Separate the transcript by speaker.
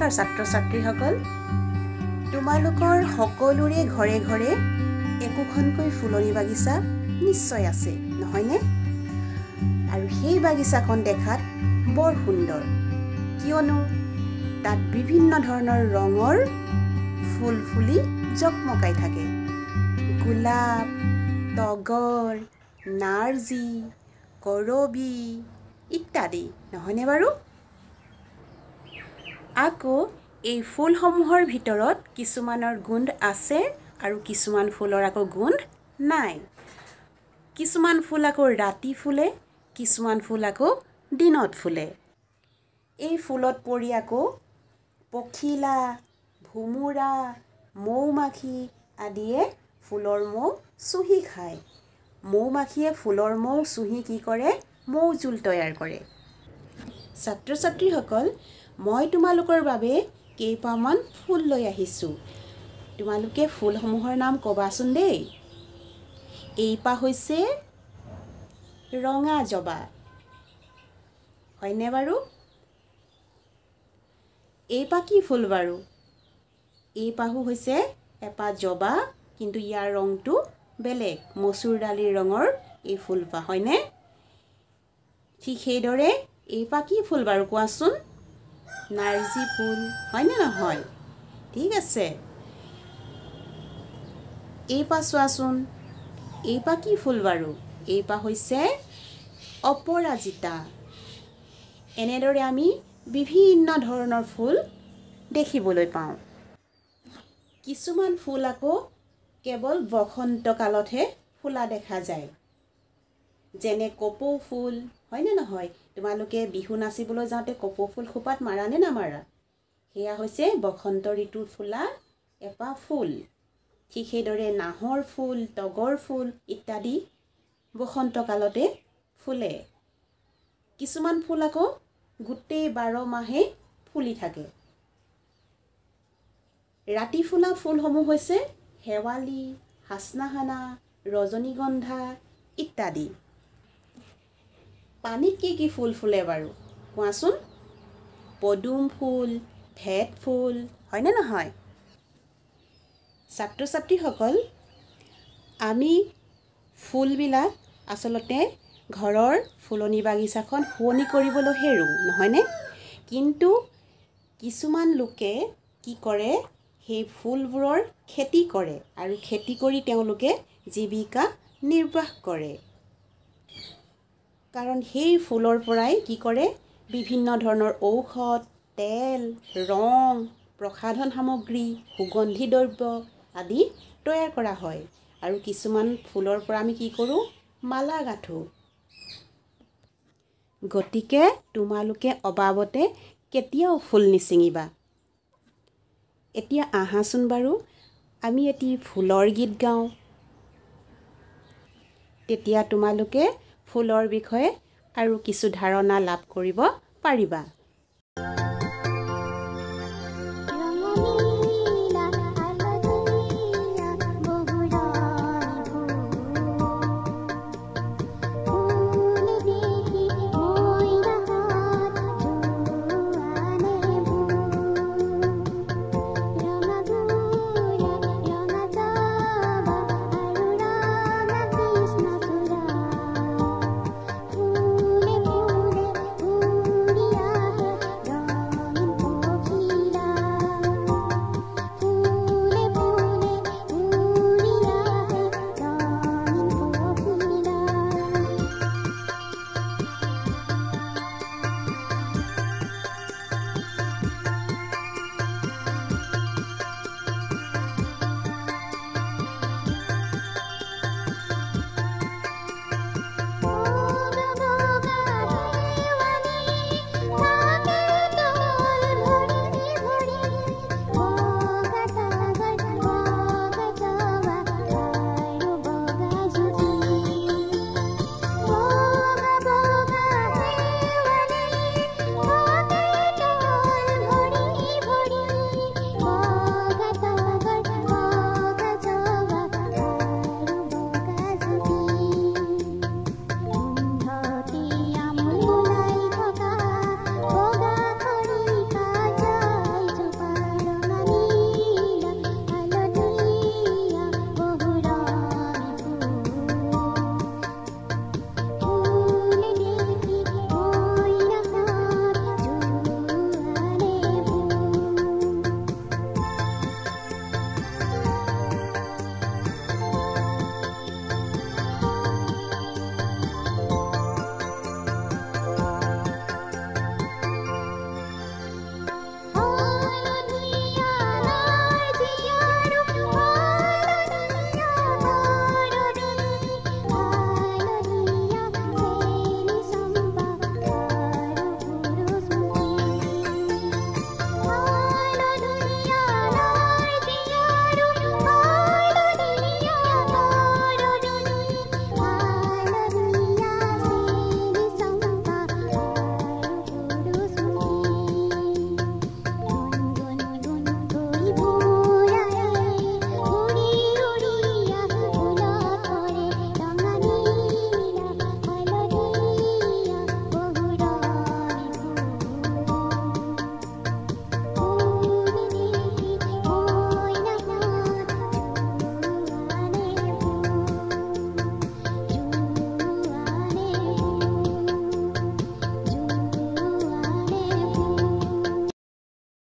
Speaker 1: নমস্কাৰ ছাত্ৰ ছাত্ৰীসকল তোমালোকৰ সকলোৰে ঘৰে ঘৰে একোখনকৈ ফুলনি বাগিচা নিশ্চয় আছে নহয়নে আৰু সেই বাগিচাখন দেখাত বৰ সুন্দৰ কিয়নো তাত বিভিন্ন ধৰণৰ ৰঙৰ ফুল ফুলি জকমকাই থাকে গোলাপ তগৰ নাৰ্জি কৰবি ইত্যাদি নহয়নে বাৰু আকৌ এই ফুলসমূহৰ ভিতৰত কিছুমানৰ গোন্ধ আছে আৰু কিছুমান ফুলৰ আকৌ গোন্ধ নাই কিছুমান ফুল আকৌ ৰাতি ফুলে কিছুমান ফুল আকৌ দিনত ফুলে এই ফুলত পৰি আকৌ পখিলা ভুমুৰা মৌমাখি আদিয়ে ফুলৰ মৌ চুহি খায় মৌমাখিয়ে ফুলৰ মৌ চুহি কি কৰে মৌজোল তৈয়াৰ কৰে ছাত্ৰ ছাত্ৰীসকল মই তোমালোকৰ বাবে কেইপামান ফুল লৈ আহিছোঁ তোমালোকে ফুলসমূহৰ নাম ক'বাচোন দেই এইপা হৈছে ৰঙা জবা হয়নে বাৰু এইপা কি ফুল বাৰু এইপাহু হৈছে এপাহ জবা কিন্তু ইয়াৰ ৰংটো বেলেগ মচুৰ দালিৰ ৰঙৰ এই ফুলপা হয়নে ঠিক সেইদৰে এইপা কি ফুল বাৰু কোৱাচোন নাৰ্জি ফুল হয়নে নহয় ঠিক আছে এইপা চোৱাচোন এইপা কি ফুল বাৰু এইপা হৈছে অপৰাজিতা এনেদৰে আমি বিভিন্ন ধৰণৰ ফুল দেখিবলৈ পাওঁ কিছুমান ফুল আকৌ কেৱল বসন্ত কালতহে ফুলা দেখা যায় যেনে কপৌ ফুল হয়নে নহয় তোমালোকে বিহু নাচিবলৈ যাওঁতে কপৌ ফুল খোপাত মাৰা নে নামাৰা সেয়া হৈছে বসন্ত ঋতুত ফুলা এপাহ ফুল ঠিক সেইদৰে নাহৰ ফুল তগৰ ফুল ইত্যাদি বসন্ত কালতে ফুলে কিছুমান ফুল আকৌ গোটেই 12 মাহে ফুলি থাকে ৰাতি ফুলা ফুলসমূহ হৈছে শেৱালি হাসনাহানা ৰজনীগন্ধা ইত্যাদি পানীত কি ফুল ফুলে বাৰু কোৱাচোন পদুম ফুল ভেট ফুল হয়নে নহয় ছাত্ৰ ছাত্ৰীসকল আমি ফুলবিলাক আচলতে ঘৰৰ ফুলনি বাগিচাখন শুৱনি কৰিবলৈহে ৰুওঁ নহয়নে কিন্তু কিছুমান লোকে কি কৰে সেই ফুলবোৰৰ খেতি কৰে আৰু খেতি কৰি তেওঁলোকে জীৱিকা নিৰ্বাহ কৰে কাৰণ সেই ফুলৰ পৰাই কি কৰে বিভিন্ন ধৰণৰ ঔষধ তেল ৰং প্ৰসাধন সামগ্ৰী সুগন্ধি দ্ৰব্য আদি তৈয়াৰ কৰা হয় আৰু কিছুমান ফুলৰ পৰা আমি কি কৰোঁ মালা গাঁঠো গতিকে তোমালোকে অবাবতে কেতিয়াও ফুল নিচিঙিবা এতিয়া আহাচোন বাৰু আমি এটি ফুলৰ গীত গাওঁ তেতিয়া তোমালোকে ফুলৰ বিষয়ে আৰু কিছু ধাৰণা লাভ কৰিব পাৰিবা